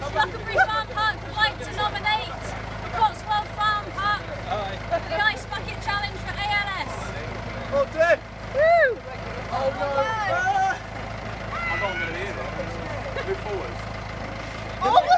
Rockenbury Farm Park would like to nominate the Cotswold Farm Park for the Ice Bucket Challenge for ALS. Well done! Woo! Oh no! I'm not going to hear that. Move forwards. Oh,